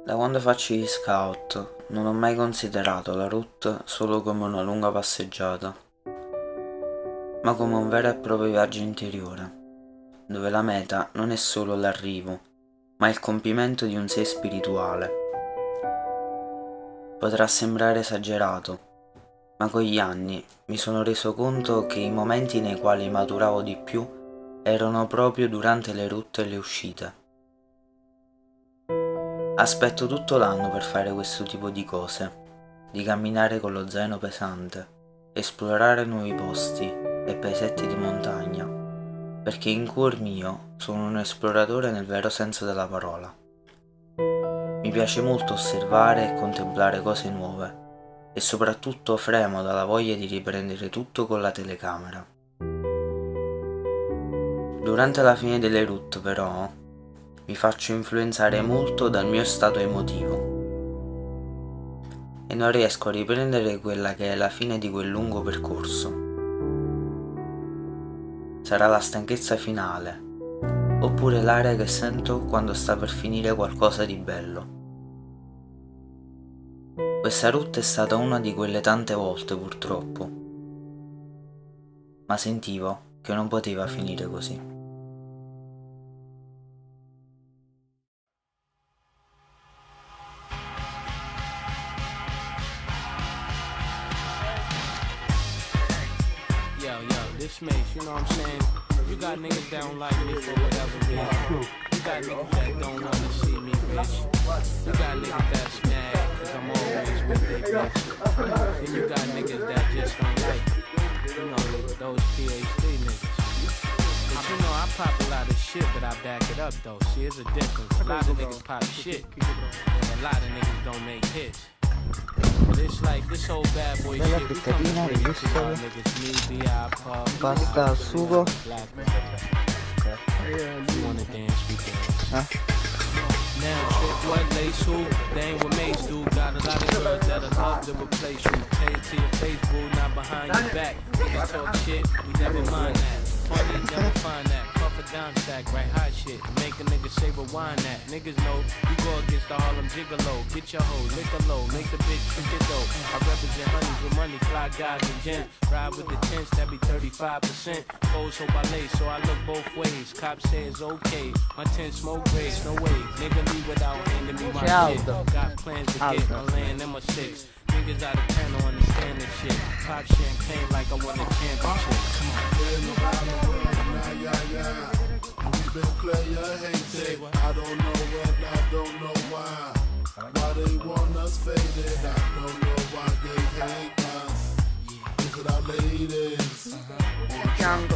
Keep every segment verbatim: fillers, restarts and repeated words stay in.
Da quando faccio gli scout non ho mai considerato la route solo come una lunga passeggiata, ma come un vero e proprio viaggio interiore, dove la meta non è solo l'arrivo, ma il compimento di un sé spirituale. Potrà sembrare esagerato, ma con gli anni mi sono reso conto che i momenti nei quali maturavo di più erano proprio durante le route e le uscite. Aspetto tutto l'anno per fare questo tipo di cose, di camminare con lo zaino pesante, esplorare nuovi posti e paesetti di montagna, perché in cuor mio sono un esploratore nel vero senso della parola. Mi piace molto osservare e contemplare cose nuove e soprattutto fremo dalla voglia di riprendere tutto con la telecamera. Durante la fine delle route però mi faccio influenzare molto dal mio stato emotivo e non riesco a riprendere quella che è la fine di quel lungo percorso. Sarà la stanchezza finale, oppure l'aria che sento quando sta per finire qualcosa di bello. Questa route è stata una di quelle tante volte purtroppo, ma sentivo che non poteva finire così. This makes, you know what I'm saying? You got niggas that don't like me for whatever reason. You got niggas that don't wanna see me rich. You got niggas that's mad cause I'm always with their bitch. And you got niggas that just don't like me. You know, those P H D niggas. But you know, I pop a lot of shit, but I back it up though. See, it's a difference. A lot of niggas pop shit, and a lot of niggas don't make hits. But it's like this whole bad boy shit. We come to bring it to y'all niggas. Me, B I, Pub, Pasta al sugo. Black man. You wanna dance, we dance. Huh? Now, shit, what lace who? They ain't what mates do. Got a lot of girls that'll love to replace you. Pay it to your face, boo, not behind your back. Niggas talk shit, we never mind that. Funny, never find that. Puff a dime stack, right hot shit. Make a nigga say rewind that. Niggas know we go against the Harlem Gigolo. Get your hoe, lick a low, make the bitch trick it though. I represent honeys with money, fly guys and gents. Ride with the tents, that be thirty-five percent. Foes hope I lay, so I look both ways. Cops say it's okay. My tent smoke grades, no way. Nigga leave without handing me my shit. Got plans to get my land and my six. Niggas out of town don't understand this shit. Pop champagne like I won a championship. Come on. We've been player hated. I don't know what, I don't know why. Why they want us faded. I don't know why they hate us. Look at our ladies. Fianco.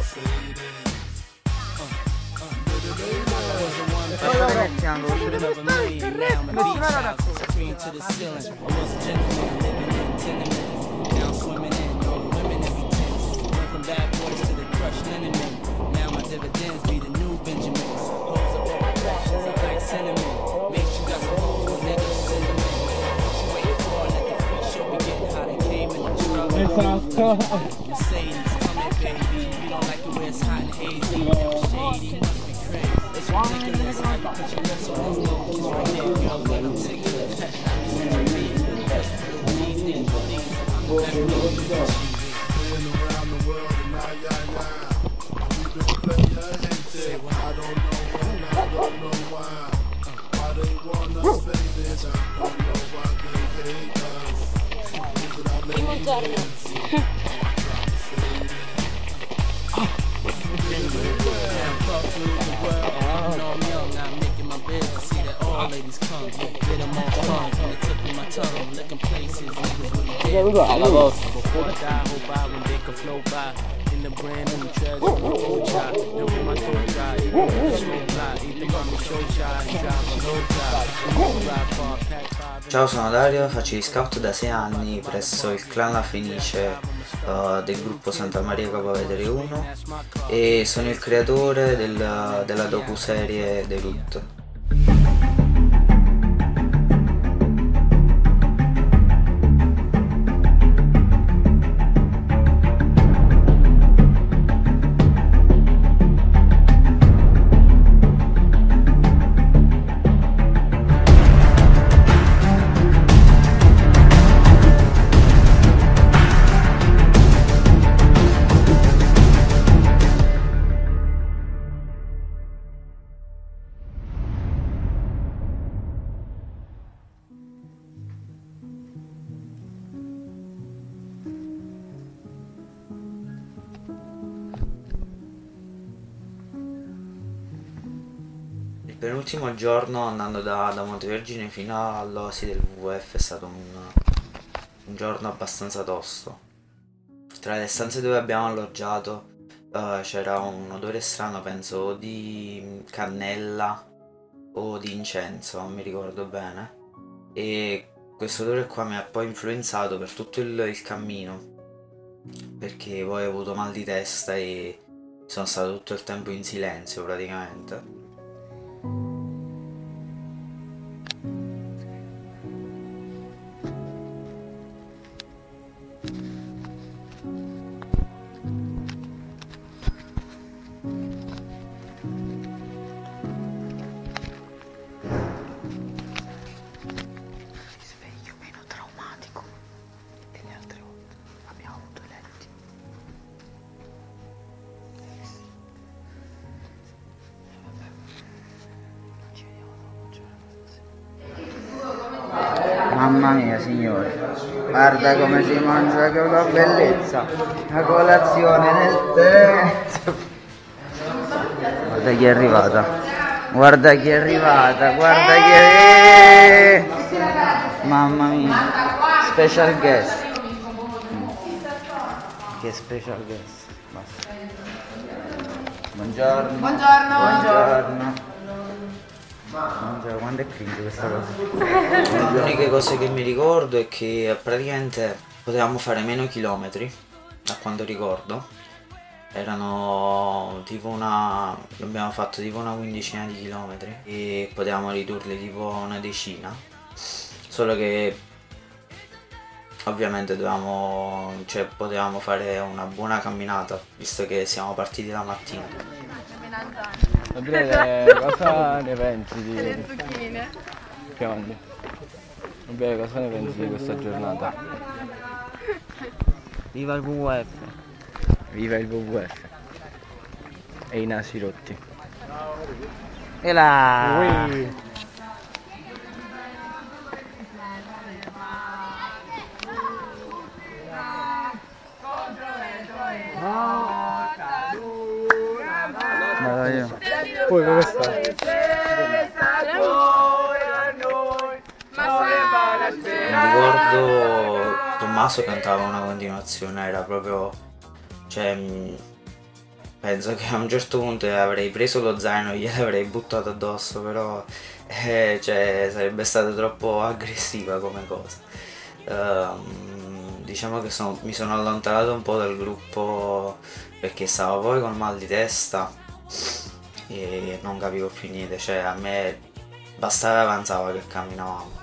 Now swimming in, no women every tense. Went from bad boys to the crushed linen men. Now my dividends be the new Benjamins. Hoes of all professions, I like cinnamon. Make sure you got some hoes with niggas cinnamon. What you waiting for? Let the free show be getting how they came in the truck. Mercedes, coming baby. You don't like it where it's hot and hazy. Never shady, must be crazy. It's ridiculous how you put your lips on those little kids right there. Girl, let them take it. Playing around the world and I, yeah, yeah. We've been player hated. I don't know when, I don't know why. Why they want us faded. I don't know why they hate us. Look at our ladies. Ladies come, get them all come. From the tip of my tongue, licking places. Yeah, we got a lot. Before I die, hope I when they can flow by. In the brand new treasure, my old child. Then when my throat dry, eat the slow fly, eat the mommy show shine, drive a low drive. Ride far, pack five. Ciao, sono Dario, faccio gli scout da sei anni presso il clan La Fenice uh, del gruppo Santa Maria Capovetere uno e sono il creatore del, della docuserie The Route. penultimo giorno andando da, da Montevergine fino all'Oasi del W W F è stato un, un giorno abbastanza tosto. Tra le stanze dove abbiamo alloggiato uh, c'era un odore strano, penso o di cannella o di incenso, non mi ricordo bene, e questo odore qua mi ha poi influenzato per tutto il, il cammino, perché poi ho avuto mal di testa e sono stato tutto il tempo in silenzio praticamente. Risveglio meno traumatico delle altre volte. Abbiamo avuto letti. Vabbè. Ci vediamo dopo, ciao ragazzi. Mamma mia signori, guarda come si mangia, che una bellezza. La colazione nel tè. Guarda chi è arrivata. Guarda chi è arrivata, guarda chi è... Mamma mia, special guest. Che special guest. Basta. Buongiorno. Buongiorno. Buongiorno. Buongiorno. Quando è cringe questa cosa? Le uniche cose che mi ricordo è che praticamente potevamo fare meno chilometri, a quanto ricordo. Erano tipo una... abbiamo fatto tipo una quindicina di chilometri e potevamo ridurli tipo una decina, solo che ovviamente dovevamo, cioè potevamo fare una buona camminata visto che siamo partiti la mattina. Gabriele, cosa ne pensi di... Le zucchine. Chiamandi. Gabriele, cosa ne pensi di questa giornata? Viva il W W F. Viva il W W F e i nasi rotti. E là. Ui. Vado io. Poi dove sta? Mi ricordo Tommaso cantava una continuazione, era proprio, cioè mh, penso che a un certo punto avrei preso lo zaino e gliel'avrei buttato addosso, però eh, cioè, sarebbe stata troppo aggressiva come cosa. Uh, diciamo che sono, mi sono allontanato un po' dal gruppo perché stavo poi con mal di testa e non capivo più niente, cioè a me bastava e avanzava che camminavamo.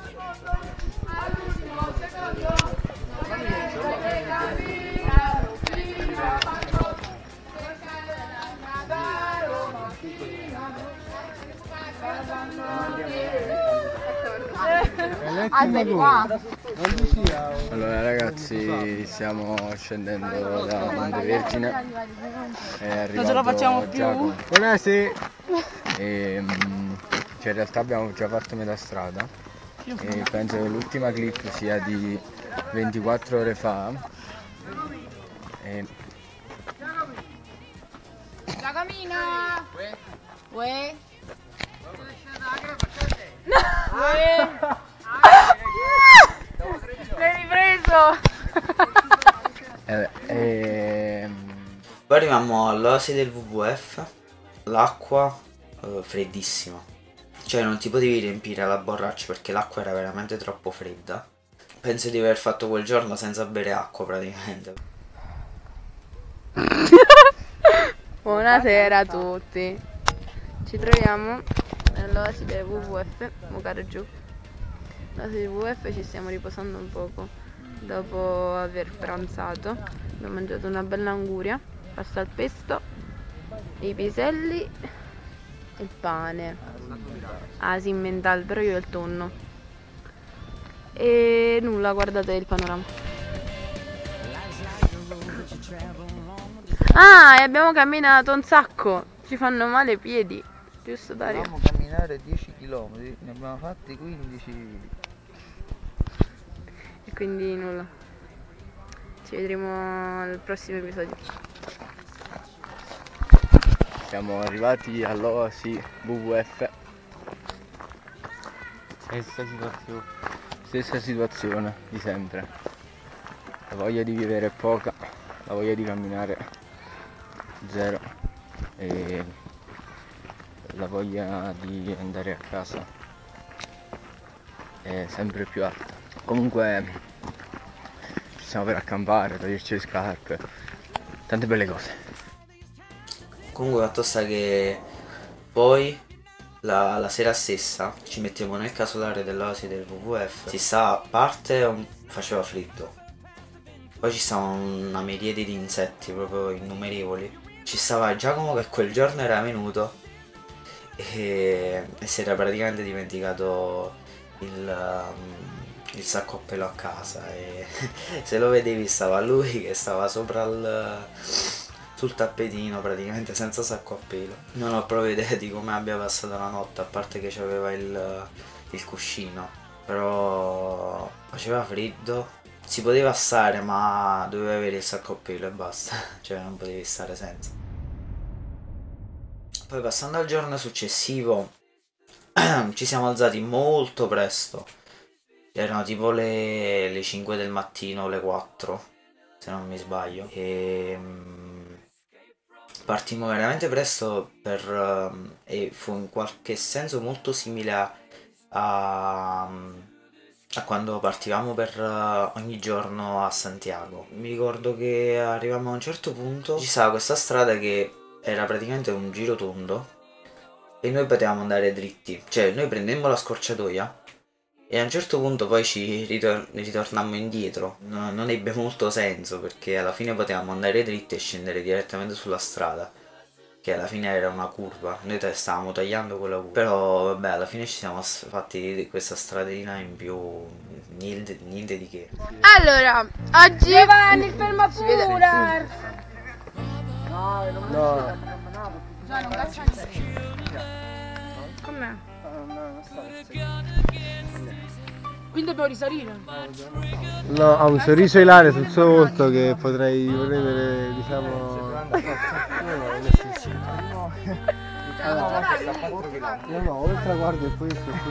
Allora ragazzi, stiamo scendendo da Montevergine. È arrivato Non ce la facciamo più. Giacomo. Buonasera. E, mm, cioè in realtà abbiamo già fatto metà strada e penso che l'ultima clip sia di ventiquattro ore fa. E... Giacomino! Uè! L'hai ripreso! Eh, e... Poi arriviamo all'Oasi del W W F, l'acqua eh, freddissima, cioè non ti potevi riempire la borraccia perché l'acqua era veramente troppo fredda. Penso di aver fatto quel giorno senza bere acqua praticamente. Buonasera a tutti. Ci troviamo nell'Oasi del W W F, Mucare giù. L'Oasi del W W F, ci stiamo riposando un poco dopo aver pranzato. Abbiamo mangiato una bella anguria, pasta al pesto, i piselli e il pane. Asin mental, però io ho il tonno. E nulla, guardate il panorama. Ah, e abbiamo camminato un sacco. Ci fanno male i piedi. Giusto, Dario? Dobbiamo camminare dieci chilometri, ne abbiamo fatti quindici. E quindi nulla. Ci vedremo al prossimo episodio. Siamo arrivati all'Oasi W W F Stessa situazione. Stessa situazione di sempre. La voglia di vivere è poca, la voglia di camminare zero e la voglia di andare a casa è sempre più alta. Comunque ci stiamo per accampare, toglierci le scarpe, tante belle cose. Comunque fatto sta che poi la, la sera stessa ci mettiamo nel casolare dell'oasi del W W F. Si sta a parte un, faceva freddo, poi ci stava una miriade di insetti proprio innumerevoli. Ci stava Giacomo che quel giorno era venuto e, e si era praticamente dimenticato il, um, il sacco a pelo a casa e se lo vedevi stava lui che stava sopra il, sul tappetino praticamente senza sacco a pelo. Non ho proprio idea di come abbia passato la notte, a parte che c'aveva il, il cuscino, però faceva freddo, si poteva stare ma doveva avere il sacco a pelo e basta, cioè non potevi stare senza. Poi passando al giorno successivo ci siamo alzati molto presto, erano tipo le, le cinque del mattino o le quattro se non mi sbaglio, e partimmo veramente presto per, um, e fu in qualche senso molto simile a, a, a quando partivamo per uh, ogni giorno a Santiago. Mi ricordo che arrivammo a un certo punto, ci stava questa strada che era praticamente un giro tondo e noi potevamo andare dritti, cioè noi prendemmo la scorciatoia e a un certo punto poi ci ritor ritornammo indietro. No, non ebbe molto senso perché alla fine potevamo andare dritti e scendere direttamente sulla strada, che alla fine era una curva, noi stavamo tagliando quella curva, però vabbè alla fine ci siamo fatti questa stradina in più, niente, niente di che. Allora, oggi Giovanni, ferma pure! No. Già, non caccia niente. com'è? Quindi dobbiamo risalire. No, ha un sorriso ilare sul suo volto che potrei prendere, diciamo... No, no, oltre traguardo e poi sto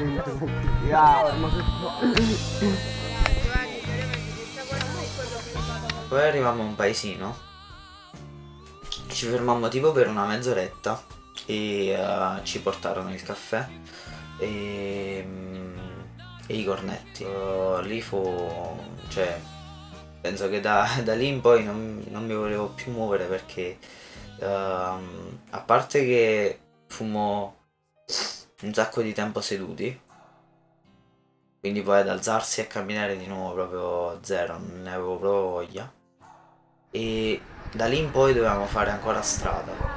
Poi arrivammo a un paesino, ci fermammo tipo per una mezz'oretta e uh, ci portarono il caffè e, um, e i cornetti. Uh, lì fu, cioè, penso che da, da lì in poi non, non mi volevo più muovere perché uh, a parte che fummo un sacco di tempo seduti, quindi poi ad alzarsi e camminare di nuovo proprio zero, non ne avevo proprio voglia, e da lì in poi dovevamo fare ancora strada.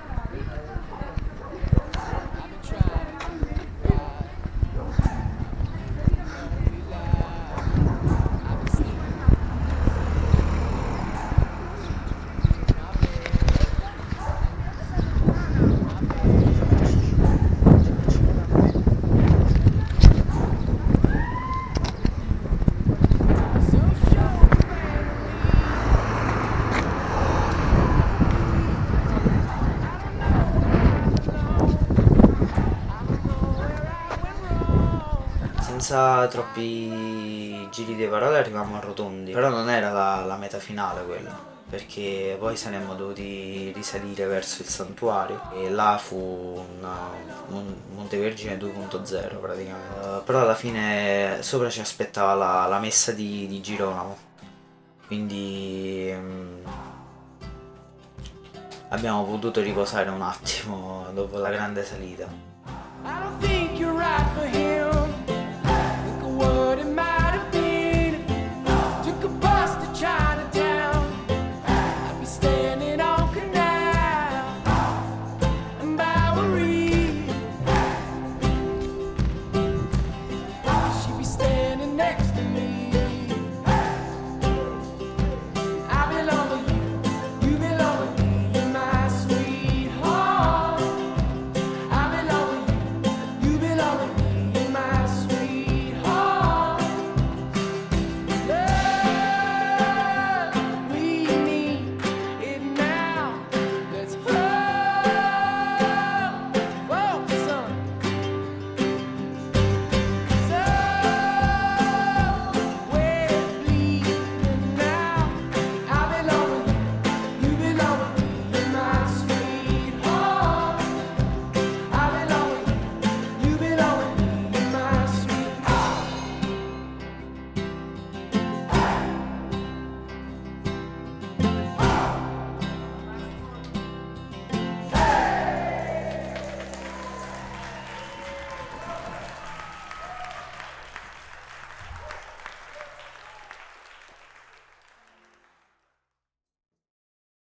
Senza troppi giri di parole arrivammo a Rotondi, però non era la, la meta finale quella, perché poi saremmo dovuti risalire verso il santuario e là fu una, un Montevergine due punto zero praticamente. Uh, però alla fine sopra ci aspettava la, la messa di, di Girolamo, quindi um, abbiamo potuto riposare un attimo dopo la grande salita. I don't think you're right for him.